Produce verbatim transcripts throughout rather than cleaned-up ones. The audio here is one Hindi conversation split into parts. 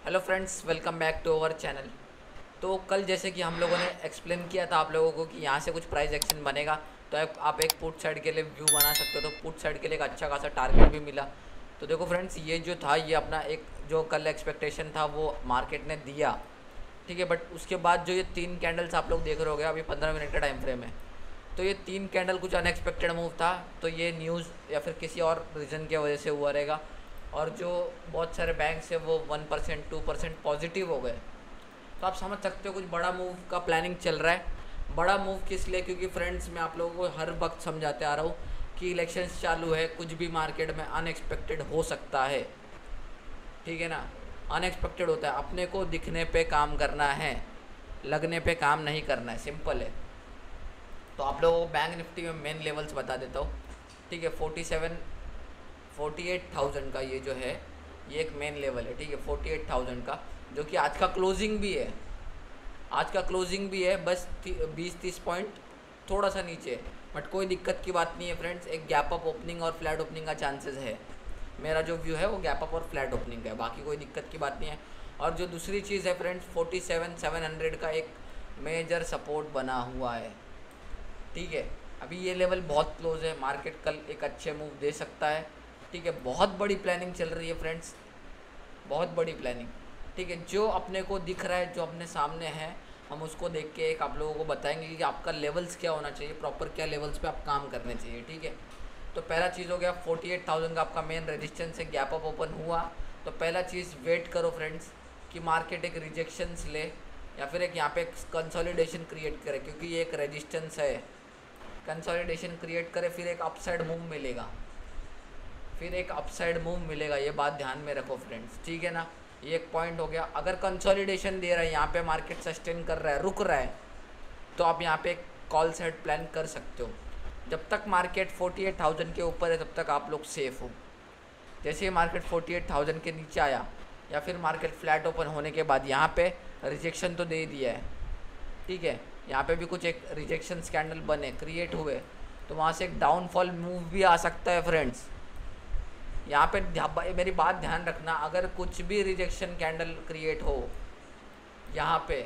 Hello friends, welcome back to our channel. तो कल जैसे कि हम लोगों ने एक्सप्लेन किया था आप लोगों को कि यहाँ से कुछ प्राइस एक्शन बनेगा, तो आप, आप एक पुट साइड के लिए व्यू बना सकते हो। तो पुट साइड के लिए एक अच्छा खासा टारगेट भी मिला। तो देखो फ्रेंड्स, ये जो था ये अपना एक जो कल एक्सपेक्टेशन था वो मार्केट ने दिया, ठीक है। बट उसके बाद जो ये तीन कैंडल्स आप लोग देख रहे होगे, अभी पंद्रह मिनट का टाइम फ्रेम है, तो ये तीन कैंडल कुछ अनएक्सपेक्टेड मूव था। तो ये न्यूज़ या फिर किसी और रीज़न की वजह से हुआ रहेगा। और जो बहुत सारे बैंक्स है वो one percent two percent positive हो गए। तो आप समझ सकते हो कुछ बड़ा मूव का प्लानिंग चल रहा है। बड़ा मूव किस लिए? क्योंकि फ्रेंड्स मैं आप लोगों को हर वक्त समझाते आ रहा हूँ कि इलेक्शंस चालू है, कुछ भी मार्केट में अनएक्सपेक्टेड हो सकता है, ठीक है ना। अनएक्सपेक्टेड होता है, अपने को दिखने पे काम करना है, लगने पे काम नहीं करना है, सिंपल है। तो आप लोगों को बैंक निफ्टी में मेन लेवल्स बता देता हूँ, ठीक है। Forty seven forty eight thousand का ये जो है ये एक मेन लेवल है, ठीक है। फोर्टी एट थाउजेंड का, जो कि आज का क्लोजिंग भी है, आज का क्लोजिंग भी है, बस बीस तीस पॉइंट थोड़ा सा नीचे है। बट कोई दिक्कत की बात नहीं है फ्रेंड्स, एक गैप अप ओपनिंग और फ्लैट ओपनिंग का चांसेस है। मेरा जो व्यू है वो गैप अप और फ्लैट ओपनिंग का है, बाकी कोई दिक्कत की बात नहीं है। और जो दूसरी चीज़ है friends, forty seven seven hundred का एक मेजर सपोर्ट बना हुआ है, ठीक है। अभी ये लेवल बहुत क्लोज है, मार्केट कल एक अच्छे मूव दे सकता है, ठीक है। बहुत बड़ी प्लानिंग चल रही है फ्रेंड्स, बहुत बड़ी प्लानिंग, ठीक है। जो अपने को दिख रहा है, जो अपने सामने है, हम उसको देख के एक आप लोगों को बताएंगे कि आपका लेवल्स क्या होना चाहिए, प्रॉपर क्या लेवल्स पे आप काम करने चाहिए, ठीक है। तो पहला चीज़ हो गया फोर्टी एट थाउजेंड का आपका मेन रेजिस्टेंस है, गैप अप ओपन हुआ तो पहला चीज़ वेट करो फ्रेंड्स कि मार्केट एक रिजेक्शंस ले या फिर एक यहाँ पे कंसोलिडेशन क्रिएट करे, क्योंकि ये एक रेजिस्टेंस है। कंसोलिडेशन क्रिएट करे, फिर एक अपसाइड मूव मिलेगा, फिर एक अपसाइड मूव मिलेगा, ये बात ध्यान में रखो फ्रेंड्स, ठीक है ना। ये एक पॉइंट हो गया। अगर कंसोलिडेशन दे रहा है, यहाँ पे मार्केट सस्टेन कर रहा है, रुक रहा है, तो आप यहाँ पे एक कॉल सेट प्लान कर सकते हो। जब तक मार्केट फोर्टी एट थाउजेंड के ऊपर है तब तक आप लोग सेफ़ हो। जैसे ही मार्केट फोर्टी एट थाउजेंड के नीचे आया या फिर मार्केट फ्लैट ओपन होने के बाद यहाँ पे रिजेक्शन तो दे दिया है, ठीक है। यहाँ पे भी कुछ एक रिजेक्शन स्कैंडल बने, क्रिएट हुए, तो वहाँ से एक डाउनफॉल मूव भी आ सकता है फ्रेंड्स। यहाँ पे मेरी बात ध्यान रखना, अगर कुछ भी रिजेक्शन कैंडल क्रिएट हो यहाँ पे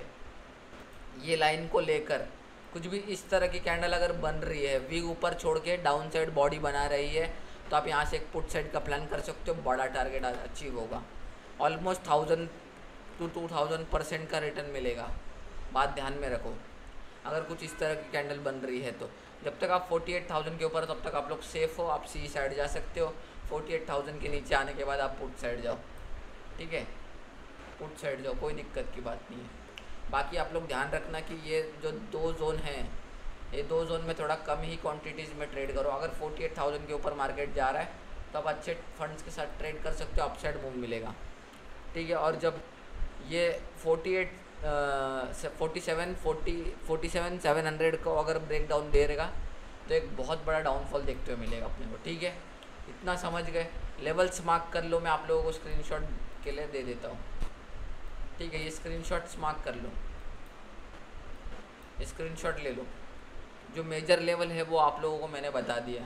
ये लाइन को लेकर, कुछ भी इस तरह की कैंडल अगर बन रही है, वी ऊपर छोड़ के डाउन साइड बॉडी बना रही है, तो आप यहाँ से एक पुट साइड का प्लान कर सकते हो, बड़ा टारगेट अचीव होगा। Almost thousand two two thousand percent का रिटर्न मिलेगा, बात ध्यान में रखो। अगर कुछ इस तरह की कैंडल बन रही है तो जब तक आप फोर्टी एट थाउजेंड के ऊपर, तब तक आप लोग सेफ़ हो, आप सी साइड जा सकते हो। फोर्टी एट थाउजेंड के नीचे आने के बाद आप पुट साइड जाओ, ठीक है, पुट साइड जाओ, कोई दिक्कत की बात नहीं है। बाकी आप लोग ध्यान रखना कि ये जो दो जोन हैं, ये दो जोन में थोड़ा कम ही क्वांटिटीज़ में ट्रेड करो। अगर फोर्टी एट थाउजेंड के ऊपर मार्केट जा रहा है तो आप अच्छे फंड्स के साथ ट्रेड कर सकते हो, अपसाइड मूव मिलेगा, ठीक है। और जब ये forty eight forty seven forty forty seven seven hundred को अगर ब्रेक डाउन दे रहेगा तो एक बहुत बड़ा डाउनफॉल देखते हुए मिलेगा अपने को, ठीक है। इतना समझ गए? लेवल्स मार्क कर लो, मैं आप लोगों को स्क्रीनशॉट के लिए दे देता हूँ, ठीक है। ये स्क्रीनशॉट्स मार्क कर लो, स्क्रीनशॉट ले लो। जो मेजर लेवल है वो आप लोगों को मैंने बता दिया,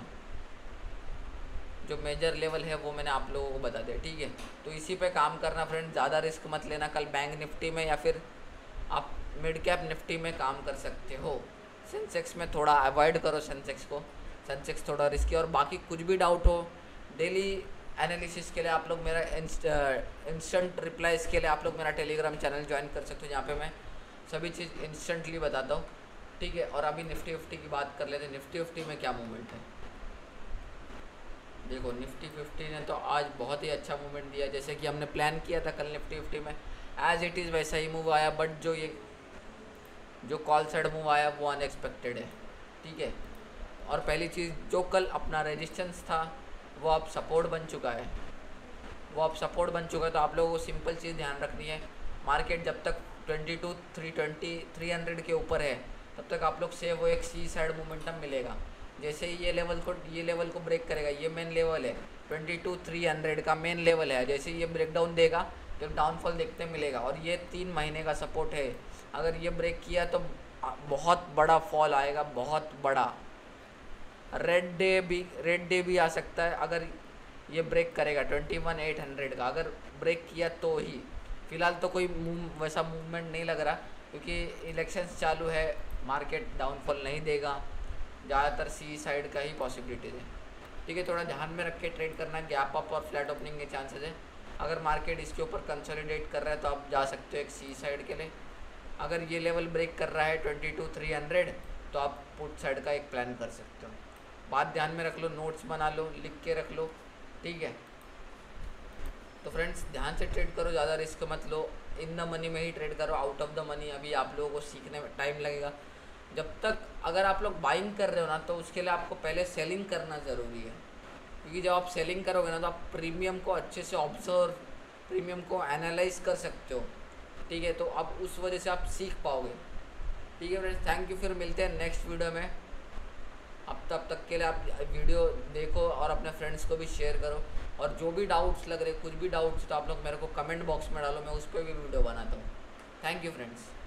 जो मेजर लेवल है वो मैंने आप लोगों को बता दिया, ठीक है। तो इसी पे काम करना फ्रेंड, ज़्यादा रिस्क मत लेना। कल बैंक निफ्टी में या फिर आप मिड कैप निफ्टी में काम कर सकते हो। सेंसेक्स में थोड़ा अवॉइड करो, सेंसेक्स को, सेंसेक्स थोड़ा रिस्की। और बाकी कुछ भी डाउट हो, डेली एनालिसिस के लिए आप लोग मेरा इंस्टेंट रिप्लाईज के लिए आप लोग मेरा टेलीग्राम चैनल ज्वाइन कर सकते हो, जहाँ पे मैं सभी चीज़ इंस्टेंटली बताता हूँ, ठीक है। और अभी निफ्टी फिफ्टी की बात कर लेते हैं। निफ्टी फिफ्टी में क्या मूवमेंट है, देखो निफ्टी फिफ्टी ने तो आज बहुत ही अच्छा मूवमेंट दिया, जैसे कि हमने प्लान किया था कल निफ्टी फिफ्टी में एज इट इज़ वैसा ही मूव आया। बट जो ये जो कॉल साइड मूव आया वो अनएक्सपेक्टेड है, ठीक है। और पहली चीज़, जो कल अपना रेजिस्टेंस था वो अब सपोर्ट बन चुका है, वो अब सपोर्ट बन चुका है। तो आप लोगों को सिंपल चीज़ ध्यान रखनी है, मार्केट जब तक twenty two three twenty three hundred के ऊपर है तब तक आप लोग से वो एक सी साइड मोमेंटम मिलेगा। जैसे ही ये लेवल को ये लेवल को ब्रेक करेगा, ये मेन लेवल है ट्वेंटी टू थ्री हंड्रेड का मेन लेवल है, जैसे ही ये ब्रेक डाउन देगा तो डाउनफॉल देखते मिलेगा। और ये तीन महीने का सपोर्ट है, अगर ये ब्रेक किया तो बहुत बड़ा फॉल आएगा, बहुत बड़ा। रेड डे भी रेड डे भी आ सकता है अगर ये ब्रेक करेगा ट्वेंटी वन एट हंड्रेड का, अगर ब्रेक किया तो ही। फ़िलहाल तो कोई मूव वैसा मूवमेंट नहीं लग रहा, क्योंकि इलेक्शंस चालू है, मार्केट डाउनफॉल नहीं देगा, ज़्यादातर सी साइड का ही पॉसिबिलिटीज़ है। ठीक है, थोड़ा ध्यान में रख के ट्रेड करना। गैप अप और फ्लैट ओपनिंग के चांसेस है। अगर मार्केट इसके ऊपर कंसोलिडेट कर रहा है तो आप जा सकते हो एक सी साइड के लिए। अगर ये लेवल ब्रेक कर रहा है ट्वेंटी टू थ्री हंड्रेड तो आप पुट साइड का एक प्लान कर सकते हो। बात ध्यान में रख लो, नोट्स बना लो, लिख के रख लो, ठीक है। तो फ्रेंड्स ध्यान से ट्रेड करो, ज़्यादा रिस्क मत लो, इन द मनी में ही ट्रेड करो। आउट ऑफ द मनी अभी आप लोगों को सीखने में टाइम लगेगा। जब तक अगर आप लोग बाइंग कर रहे हो ना, तो उसके लिए आपको पहले सेलिंग करना ज़रूरी है, क्योंकि जब आप सेलिंग करोगे ना तो आप प्रीमियम को अच्छे से ऑब्जर्व, प्रीमियम को एनालाइज कर सकते हो, ठीक है। तो अब उस वजह से आप सीख पाओगे, ठीक है फ्रेंड्स। थैंक यू, फिर मिलते हैं नेक्स्ट वीडियो में। अब तब तक के लिए आप वीडियो देखो और अपने फ्रेंड्स को भी शेयर करो, और जो भी डाउट्स लग रहे, कुछ भी डाउट्स तो आप लोग मेरे को कमेंट बॉक्स में डालो, मैं उस पर भी वीडियो बनाता हूँ। Thank you friends.